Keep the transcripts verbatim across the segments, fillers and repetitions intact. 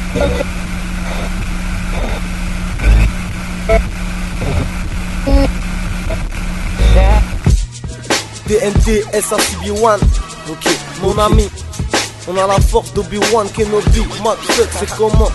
D N T, S A C B un. Ok, mon ami, on a la force d'Obi-Wan Kenobi. Max, c'est comment?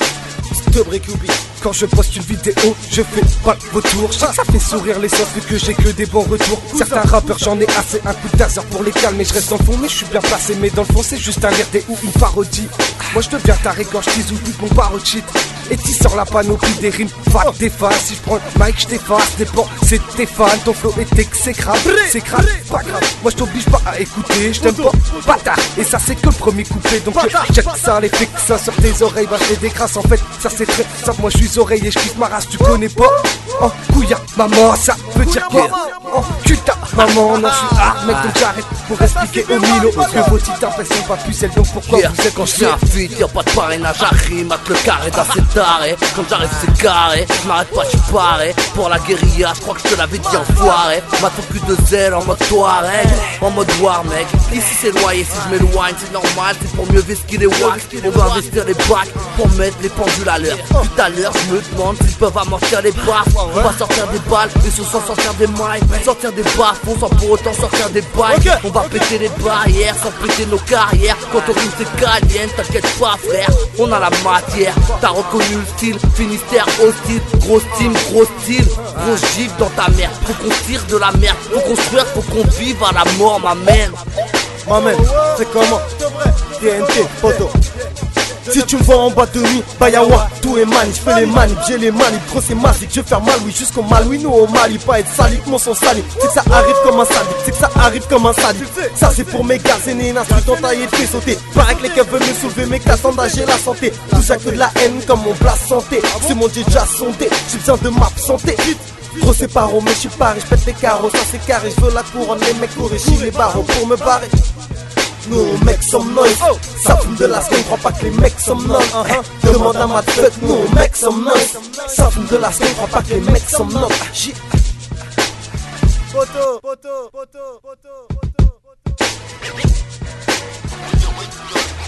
Stub Récubi. Quand je poste une vidéo, je fais pas le retour. Ça fait sourire les sens vu que j'ai que des bons retours. Certains rappeurs, j'en ai assez, un coup de taser pour les calmer. Je reste dans le fond, mais je suis bien placé. Mais dans le fond, c'est juste un R D ou une parodie. Moi, je deviens taré quand je tease ou plus mon parachute. Et tu sors la panoplie des rimes, va t'efface. Si je prends le mic, je t'efface. Dépend, c'est tes fans, ton flow est exécrable. C'est grave, pas grave. Moi, je t'oblige pas à écouter, je t'aime pas, bâtard. Et ça, c'est que le premier couplet. Donc, check ça, les fake ça sur tes oreilles. Bah, je les décrasse en fait. Ça, c'est très simple. Moi, je suis oreille et je kiffe ma race, tu connais pas. Oh, couilla, maman, ça veut dire quoi? Oh, putain, maman, non, je suis hard, mec, donc j'arrête pour expliquer au milo. Que vos titres impressions pas pucelles, donc pourquoi yeah. vous êtes quand je fais un feat, y'a pas de parrainage, j'arrive, mate le carré d'assez taré. Quand j'arrive, c'est carré, je m'arrête pas, je paré. Pour la guérilla, je crois que je te l'avais dit enfoiré. Mate plus de zèle en mode Touareg, en mode war, mec. Ici c'est loyer, si je m'éloigne, c'est normal, c'est pour mieux vesquer les wax. On va investir les bacs pour mettre les pendules à l'heure. Tout à l'heure, je me demande s'ils peuvent amortir les baffes. On va sortir des balles, mais sans sortir des mailles, sortir des baffes, sans pour autant sortir des bails. Okay. On va péter les barrières sans péter nos carrières. Quand on rime c'est caliente, t'inquiète pas frère, on a la matière. T'as reconnu le style, Finistère hostile. Gros team, gros style, gros gifle dans ta merde. Faut qu'on tire de la merde, faut construire, faut qu'on vive à la mort ma mère. Ma mère, c'est comment? D N T, photo. Si tu me vois en boîte de nuit, Bayawa, tout est mani, j'fais les manips, j'ai les manips, gros c'est magique, je vais faire mal, oui, jusqu'au mal, oui, nous au Mali, pas être sali, mon son sali, c'est que ça arrive comme un sadique, c'est que ça arrive comme un sadique, ça c'est pour mes gars, c'est né, une insulte entaillée, fait sauter, paraît que les keufs veulent me soulever, mais qu'à s'endager la santé, tout ça que de la haine comme mon place santé, c'est mon Dieu déjà sondé, j'ai besoin de m'absenter. Gros c'est paro, mais j'suis paré, j'pète les carreaux, ça c'est carré, j'veux la couronne, les mecs corrigent les barreaux pour me barrer. Nous mecs sommes noise, ça fume de la skin, crois pas que les mecs sommes noise. Demande à ma tête, nous mecs sommes noise, ça fume de la skin, crois pas que les mecs sommes noise. Photo, photo, photo, photo, photo, photo.